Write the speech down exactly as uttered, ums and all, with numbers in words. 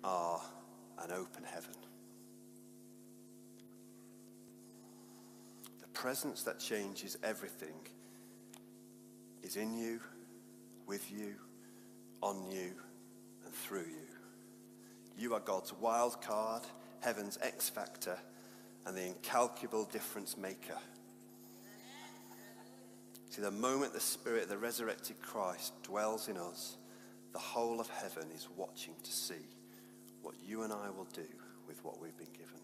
are an open heaven. The presence that changes everything is in you, with you, on you, and through you. You are God's wild card, heaven's X factor, and the incalculable difference maker. See, the moment the Spirit of the resurrected Christ dwells in us, the whole of heaven is watching to see what you and I will do with what we've been given.